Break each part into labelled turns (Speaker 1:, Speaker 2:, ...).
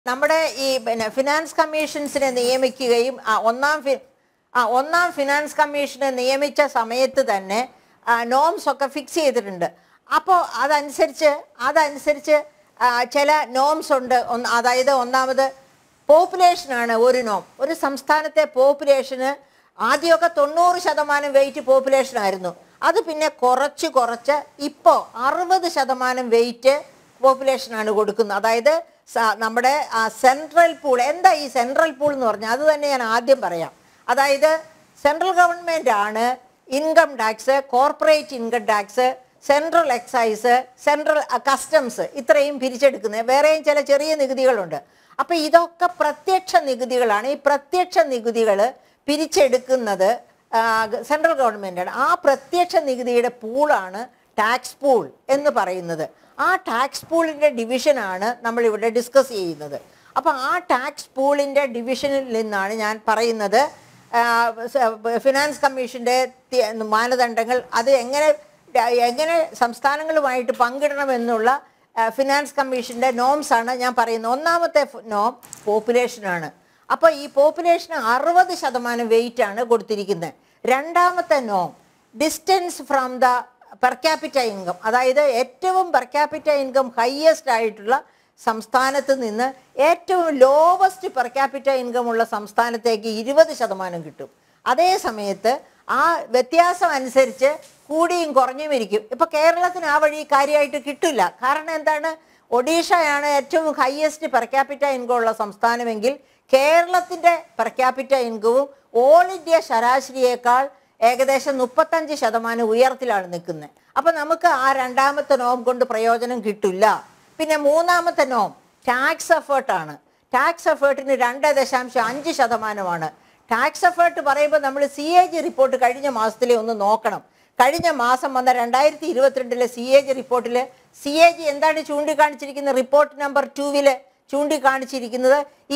Speaker 1: നമ്മുടെ ഈ ഫിനാൻസ് കമ്മീഷൻസിനെ നിയമിക്കുകയും ഒന്നാം ഫിനാൻസ് കമ്മീഷനെ നിയമിച്ച സമയത്ത് തന്നെ നോംസ് ഒക്കെ ഫിക്സ് ചെയ്തിട്ടുണ്ട്. അപ്പോൾ അതനുസരിച്ച് ചില നോംസ് ഉണ്ട്. അതായത് ഒന്നാമത് പോപ്പുലേഷനാണ് ഒരു നോം. ഒരു സംസ്ഥാനത്തെ പോപ്പുലേഷന് ആദ്യമൊക്കെ 90% വെയിറ്റ് പോപ്പുലേഷനായിരുന്നു. അത് പിന്നെ കുറച്ച് ഇപ്പോൾ 60% വെയിറ്റ് പോപ്പുലേഷനാണ് കൊടുക്കുന്നത്. അതായത് നമ്മുടെ സെൻട്രൽ പൂൾ. എന്താ ഈ സെൻട്രൽ പൂൾ എന്ന് പറഞ്ഞാൽ അത് തന്നെ ഞാൻ ആദ്യം പറയാം. അതായത് സെൻട്രൽ ഗവൺമെൻറ് ആണ് income tax, corporate income tax, central excise, central customs ഇത്രയും പിരിച്ചെടുക്കുന്നത്. വേറെയും ചില ചെറിയ നികുതികളുണ്ട്. അപ്പോൾ ഇതൊക്കെ പ്രത്യക്ഷ നികുതികളാണ്. ഈ പ്രത്യക്ഷ നികുതികൾ പിരിച്ചെടുക്കുന്നത് സെൻട്രൽ ഗവൺമെൻറ്റാണ്. ആ പ്രത്യക്ഷ നികുതിയുടെ പൂളാണ് ടാക്സ് പൂൾ എന്ന് പറയുന്നത്. ആ ടാക്സ് പൂളിൻ്റെ ഡിവിഷനാണ് നമ്മളിവിടെ ഡിസ്കസ് ചെയ്യുന്നത്. അപ്പോൾ ആ ടാക്സ് പൂളിൻ്റെ ഡിവിഷനിൽ നിന്നാണ് ഞാൻ പറയുന്നത് ഫിനാൻസ് കമ്മീഷൻ്റെ മാനദണ്ഡങ്ങൾ, അത് എങ്ങനെ സംസ്ഥാനങ്ങളുമായിട്ട് പങ്കിടണമെന്നുള്ള ഫിനാൻസ് കമ്മീഷൻ്റെ നോംസാണ് ഞാൻ പറയുന്നത്. ഒന്നാമത്തെ നോം പോപ്പുലേഷനാണ്. അപ്പോൾ ഈ പോപ്പുലേഷന് 60% വെയിറ്റാണ് കൊടുത്തിരിക്കുന്നത്. രണ്ടാമത്തെ നോം distance from the per capita income. അതായത് ഏറ്റവും പെർ ക്യാപിറ്റ ഇൻകം ഹയസ്റ്റ് ആയിട്ടുള്ള സംസ്ഥാനത്ത് നിന്ന് ഏറ്റവും ലോവസ്റ്റ് പെർ ക്യാപിറ്റ ഇൻകം ഉള്ള സംസ്ഥാനത്തേക്ക് 20% കിട്ടും. അതേ സമയത്ത് ആ വ്യത്യാസം അനുസരിച്ച് കൂടിയും കുറഞ്ഞും ഇരിക്കും. ഇപ്പോൾ കേരളത്തിന് ആ വഴി കാര്യമായിട്ട് കിട്ടില്ല. കാരണം എന്താണ്? ഒഡീഷയാണ് ഏറ്റവും ഹയസ്റ്റ് പെർ ക്യാപിറ്റ ഇൻകം ഉള്ള സംസ്ഥാനമെങ്കിൽ കേരളത്തിൻ്റെ പെർ ക്യാപിറ്റ ഇൻകവും ഓൾ ഇന്ത്യ ശരാശരിയേക്കാൾ ഏകദേശം 35% ഉയരത്തിലാണ് നിൽക്കുന്നത്. അപ്പം നമുക്ക് ആ രണ്ടാമത്തെ നോം കൊണ്ട് പ്രയോജനം കിട്ടില്ല. പിന്നെ മൂന്നാമത്തെ നോം ടാക്സ് എഫേർട്ടാണ്. ടാക്സ് എഫേർട്ടിന് 2.5% ടാക്സ് എഫേർട്ട് പറയുമ്പോൾ നമ്മൾ CAG റിപ്പോർട്ട് കഴിഞ്ഞ മാസത്തിലെ ഒന്ന് നോക്കണം. കഴിഞ്ഞ മാസം വന്ന 2022 CAG റിപ്പോർട്ടിൽ CAG എന്താണ് ചൂണ്ടിക്കാണിച്ചിരിക്കുന്നത്? റിപ്പോർട്ട് നമ്പർ 2 ചൂണ്ടിക്കാണിച്ചിരിക്കുന്നത്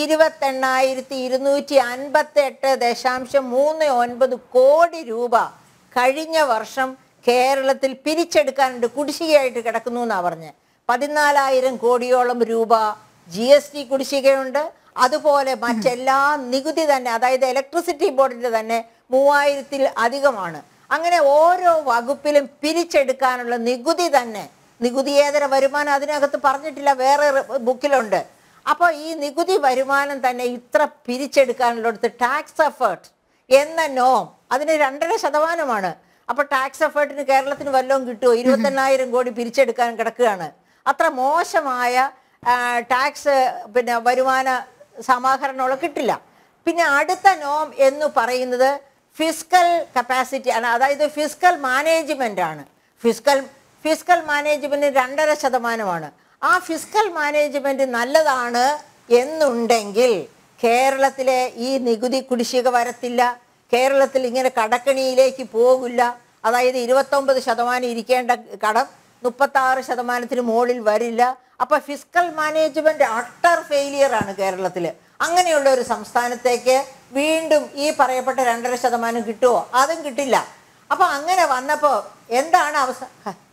Speaker 1: 28,258.39 കോടി രൂപ കഴിഞ്ഞ വർഷം കേരളത്തിൽ പിരിച്ചെടുക്കാനുണ്ട്, കുടിശ്ശികയായിട്ട് കിടക്കുന്നു എന്നാണ് പറഞ്ഞത്. 14,000 കോടിയോളം രൂപ GST കുടിശ്ശികയുണ്ട്. അതുപോലെ മറ്റെല്ലാ നികുതി തന്നെ, അതായത് ഇലക്ട്രിസിറ്റി ബോർഡിൻ്റെ തന്നെ 3,000-ൽ അധികമാണ്. അങ്ങനെ ഓരോ വകുപ്പിലും പിരിച്ചെടുക്കാനുള്ള നികുതി തന്നെ, നികുതിയേതര വരുമാനം അതിനകത്ത് പറഞ്ഞിട്ടില്ല, വേറെ ബുക്കിലുണ്ട്. അപ്പോൾ ഈ നികുതി വരുമാനം തന്നെ ഇത്ര പിരിച്ചെടുക്കാനുള്ളടത്ത് ടാക്സ് എഫേർട്ട് എന്ന നോം അതിന് 2.5%. അപ്പോൾ ടാക്സ് എഫേർട്ടിന് കേരളത്തിന് വല്ലതും കിട്ടുമോ? 28,000 കോടി പിരിച്ചെടുക്കാൻ കിടക്കുകയാണ്. അത്ര മോശമായ ടാക്സ് വരുമാന സമാഹരണമുള്ള കിട്ടില്ല. പിന്നെ അടുത്ത നോം എന്ന് പറയുന്നത് ഫിസ്ക്കൽ കപ്പാസിറ്റി ആണ്. അതായത് ഫിസ്ക്കൽ മാനേജ്മെൻ്റ് ആണ്. Fiscal management 2.5%. ആ ഫിസ്ക്കൽ മാനേജ്മെൻറ്റ് നല്ലതാണ് എന്നുണ്ടെങ്കിൽ കേരളത്തിലെ ഈ നികുതി കുടിശ്ശിക വരത്തില്ല. കേരളത്തിൽ ഇങ്ങനെ കടക്കണിയിലേക്ക് പോകില്ല. അതായത് 29% ഇരിക്കേണ്ട കടം 36% മുകളിൽ വരില്ല. അപ്പോൾ ഫിസ്ക്കൽ മാനേജ്മെൻറ്റ് അട്ടർ ഫെയിലിയറാണ് കേരളത്തിൽ. അങ്ങനെയുള്ള ഒരു സംസ്ഥാനത്തേക്ക് വീണ്ടും ഈ പറയപ്പെട്ട 2.5% കിട്ടുമോ? അതും കിട്ടില്ല. അപ്പോൾ അങ്ങനെ വന്നപ്പോൾ എന്താണ് അവസ്ഥ?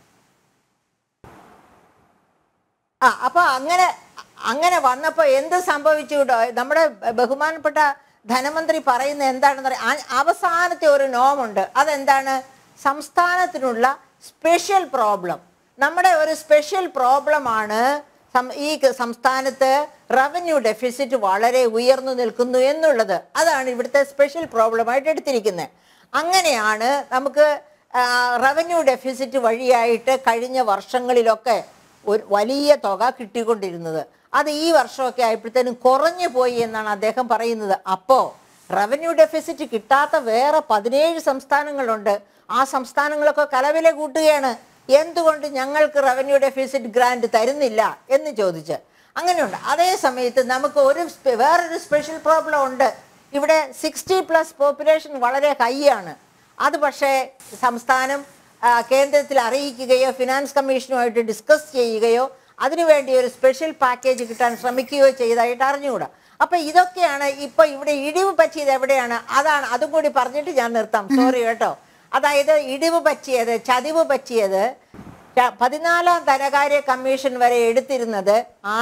Speaker 1: അപ്പോൾ അങ്ങനെ വന്നപ്പോൾ എന്ത് സംഭവിച്ചു? നമ്മുടെ ബഹുമാനപ്പെട്ട ധനമന്ത്രി പറയുന്നത് എന്താണെന്ന് പറയാം. അവസാനത്തെ ഒരു നോമുണ്ട്. അതെന്താണ്? സംസ്ഥാനത്തിനുള്ള സ്പെഷ്യൽ പ്രോബ്ലം. നമ്മുടെ ഒരു സ്പെഷ്യൽ പ്രോബ്ലമാണ് ഈ സംസ്ഥാനത്ത് റവന്യൂ ഡെഫിസിറ്റ് വളരെ ഉയർന്നു നിൽക്കുന്നു എന്നുള്ളത്. അതാണ് ഇവിടുത്തെ സ്പെഷ്യൽ പ്രോബ്ലമായിട്ട് എടുത്തിരിക്കുന്നത്. അങ്ങനെയാണ് നമുക്ക് റവന്യൂ ഡെഫിസിറ്റ് വഴിയായിട്ട് കഴിഞ്ഞ വർഷങ്ങളിലൊക്കെ ഒരു വലിയ തുക കിട്ടിക്കൊണ്ടിരുന്നത്. അത് ഈ വർഷമൊക്കെ ആയപ്പോഴത്തേനും കുറഞ്ഞു പോയി എന്നാണ് അദ്ദേഹം പറയുന്നത്. അപ്പോൾ റവന്യൂ ഡെഫിസിറ്റ് കിട്ടാത്ത വേറെ 17 സംസ്ഥാനങ്ങളുണ്ട്. ആ സംസ്ഥാനങ്ങളൊക്കെ കലവില കൂട്ടുകയാണ്. എന്തുകൊണ്ട് ഞങ്ങൾക്ക് റവന്യൂ ഡെഫിസിറ്റ് ഗ്രാൻഡ് തരുന്നില്ല എന്ന് ചോദിച്ച് അങ്ങനെയുണ്ട്. അതേ സമയത്ത് നമുക്ക് വേറൊരു സ്പെഷ്യൽ പ്രോബ്ലം ഉണ്ട്. ഇവിടെ 60+ പോപ്പുലേഷൻ വളരെ ഹൈ ആണ്. അത് പക്ഷേ സംസ്ഥാനം കേന്ദ്രത്തിൽ അറിയിക്കുകയോ ഫിനാൻസ് കമ്മീഷനുമായിട്ട് ഡിസ്കസ് ചെയ്യുകയോ അതിനുവേണ്ടി ഒരു സ്പെഷ്യൽ പാക്കേജ് കിട്ടാൻ ശ്രമിക്കുകയോ ചെയ്തതായിട്ട് അറിഞ്ഞുകൂടാ. അപ്പോൾ ഇതൊക്കെയാണ് ഇപ്പോൾ ഇവിടെ ഇടിവ് പറ്റിയത്. എവിടെയാണ്? അതും കൂടി പറഞ്ഞിട്ട് ഞാൻ നിർത്താം. സോറി കേട്ടോ. അതായത് ഇടിവ് പറ്റിയത്, ചതിവ് പറ്റിയത് 14ാം ധനകാര്യ കമ്മീഷൻ വരെ എടുത്തിരുന്നത്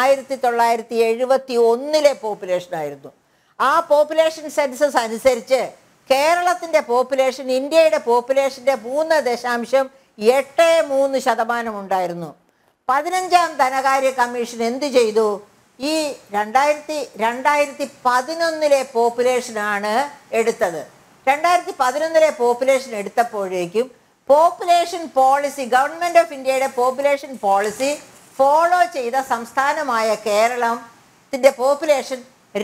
Speaker 1: 1971 പോപ്പുലേഷനായിരുന്നു. ആ പോപ്പുലേഷൻ സെൻസസ് അനുസരിച്ച് കേരളത്തിൻ്റെ പോപ്പുലേഷൻ ഇന്ത്യയുടെ പോപ്പുലേഷൻ്റെ 3.83% ഉണ്ടായിരുന്നു. 15ാം ധനകാര്യ കമ്മീഷൻ എന്ത് ചെയ്തു? ഈ 2011 പോപ്പുലേഷനാണ് എടുത്തത്. 2011 പോപ്പുലേഷൻ എടുത്തപ്പോഴേക്കും പോപ്പുലേഷൻ പോളിസി, ഗവൺമെൻറ് ഓഫ് ഇന്ത്യയുടെ പോപ്പുലേഷൻ പോളിസി ഫോളോ ചെയ്ത സംസ്ഥാനമായ കേരളത്തിൻ്റെ പോപ്പുലേഷൻ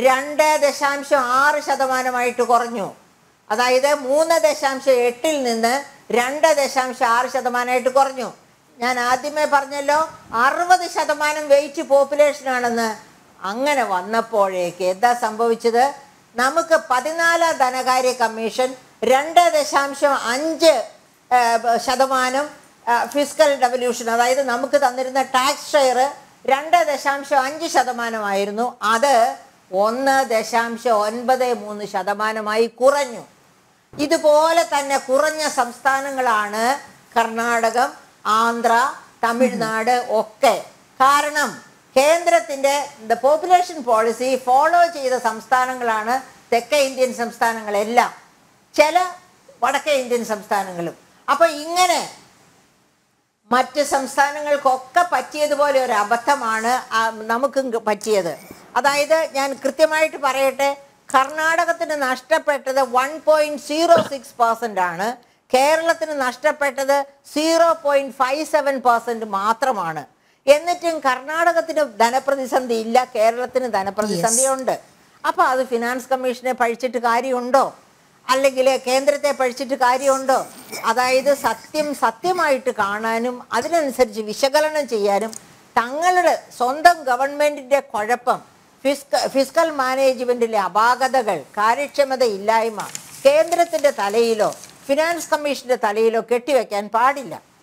Speaker 1: 2.6% കുറഞ്ഞു. അതായത് 3.8 നിന്ന് 2.6% കുറഞ്ഞു. ഞാൻ ആദ്യമേ പറഞ്ഞല്ലോ 60% വെയിറ്റ് പോപ്പുലേഷനാണെന്ന്. അങ്ങനെ വന്നപ്പോഴേക്ക് എന്താ സംഭവിച്ചത്? നമുക്ക് 14ാം ധനകാര്യ കമ്മീഷൻ 2.5% ഫിസ്ക്കൽ ഡെവല്യൂഷൻ, അതായത് നമുക്ക് തന്നിരുന്ന ടാക്സ് ഷെയർ 2.5% അത് 1.93% കുറഞ്ഞു. ഇതുപോലെ തന്നെ കുറഞ്ഞ സംസ്ഥാനങ്ങളാണ് കർണാടകം, ആന്ധ്ര, തമിഴ്നാട് ഒക്കെ. കാരണം കേന്ദ്രത്തിൻ്റെ പോപ്പുലേഷൻ പോളിസി ഫോളോ ചെയ്ത സംസ്ഥാനങ്ങളാണ് തെക്കേ ഇന്ത്യൻ സംസ്ഥാനങ്ങളെല്ലാം, ചില വടക്കേ ഇന്ത്യൻ സംസ്ഥാനങ്ങളും. അപ്പോൾ ഇങ്ങനെ മറ്റ് സംസ്ഥാനങ്ങൾക്കൊക്കെ പറ്റിയതുപോലെ ഒരു അബദ്ധമാണ് നമുക്കും പറ്റിയത്. അതായത് ഞാൻ കൃത്യമായിട്ട് പറയട്ടെ, കർണാടകത്തിന് നഷ്ടപ്പെട്ടത് 1.06% ആണ്, കേരളത്തിന് നഷ്ടപ്പെട്ടത് 0.57% മാത്രമാണ്. എന്നിട്ടും കർണാടകത്തിന് ധനപ്രതിസന്ധി ഇല്ല, കേരളത്തിന് ധനപ്രതിസന്ധി ഉണ്ട്. അപ്പോൾ അത് ഫിനാൻസ് കമ്മീഷനെ പഴിച്ചിട്ട് കാര്യമുണ്ടോ? അല്ലെങ്കിൽ കേന്ദ്രത്തെ പഴിച്ചിട്ട് കാര്യമുണ്ടോ? അതായത് സത്യമായിട്ട് കാണാനും അതിനനുസരിച്ച് വിശകലനം ചെയ്യാനും തങ്ങളുടെ സ്വന്തം ഗവൺമെൻറ്റിൻ്റെ കുഴപ്പം, ഫിസ്ക്കൽ മാനേജ്മെൻറ്റിലെ അപാകതകൾ, കാര്യക്ഷമതയില്ലായ്മ കേന്ദ്രത്തിൻ്റെ തലയിലോ ഫിനാൻസ് കമ്മീഷൻ്റെ തലയിലോ കെട്ടിവെക്കാൻ പാടില്ല.